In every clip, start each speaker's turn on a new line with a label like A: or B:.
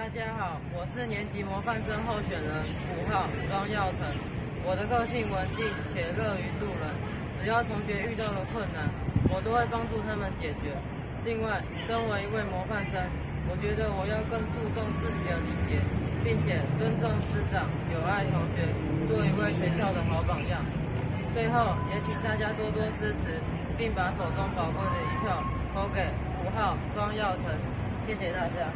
A: 家好，我是年级模范生候选人5号庄耀成。我的个性文静且乐于助人，只要同学遇到了困难，我都会帮助他们解决。另外，身为一位模范生，我觉得我要更注重自己的礼节，并且尊重师长，友爱同学，做一位全校的好榜样。最后，也请大家多多支持，并把手中宝贵的一票投给5号庄耀成。谢谢大家。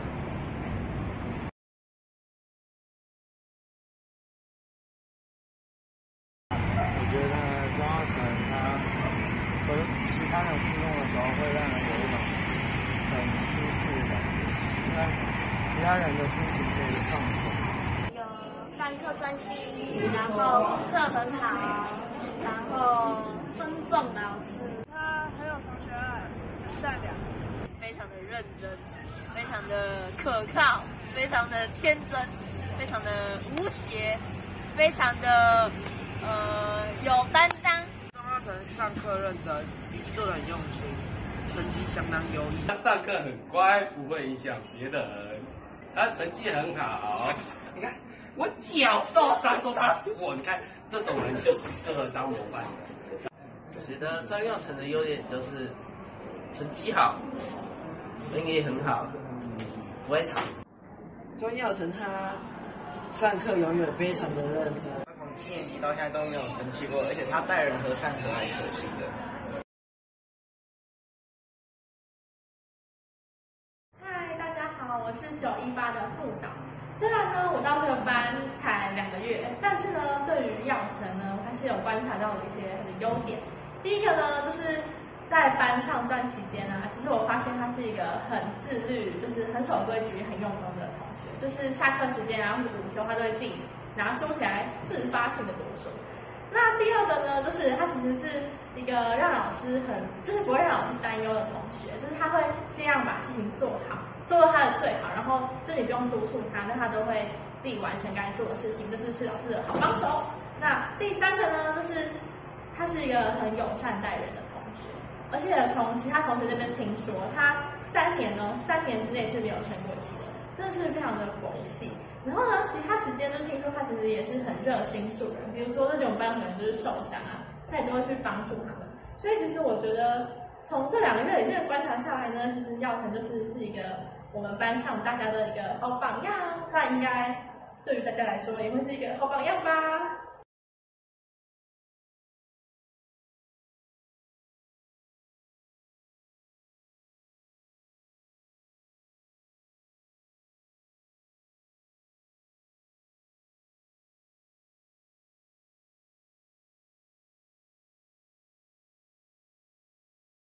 B: 我觉得庄耀成他和其他人互动的时候，会让人有一种很舒适感，因为其他人的事情可以放手。
C: 有上课专心，然后功课很好，然后尊重老师。
D: 他很有同学爱，很善良，
E: 非常的认真，非常的可靠，非常的天真，非常的无邪，非常的有担当。
F: 庄耀成上课认真，做得很用心，成绩相当优异。
G: 他上课很乖，不会影响别人。他成绩很好，你看我脚受伤都他扶，你看这种人就是适合当模范的。
H: 我觉得庄耀成的优点就是成绩好，人也很好，不会吵。
F: 庄耀成他上课永远非常的认真。
I: 他从7年级到现在都没有生气过，而且他待人和善、和蔼可亲的。
J: 嗨，大家好，我是918的副导。虽然呢，我到这个班才2个月，但是呢，对于耀成呢，还是有观察到的一些他的优点。第一个呢，就是在班上这段期间啊，其实我发现他是一个很自律，就是很守规矩、很用功的同学。就是下课时间啊，或者午休，他都会自己拿书起来自发性的读书。那第二个呢，就是他其实是一个让老师就是不会让老师担忧的同学，就是他会尽量把事情做好，做到他的最好，然后就你不用督促他，那他都会自己完成该做的事情，就是老师的好帮手。那第三个呢，就是他是一个很友善待人的同学，而且从其他同学这边听说，他3年之内是没有生过气的，真的是非常的佛系。然后呢，其他时间就听说他其实也是很热心助人，比如说那种班可能就是受伤啊，他也都会去帮助他们。所以其实我觉得从这2个月里面观察下来呢，其实耀成是一个我们班上大家的一个好榜样，他应该对于大家来说也会是一个好榜样吧。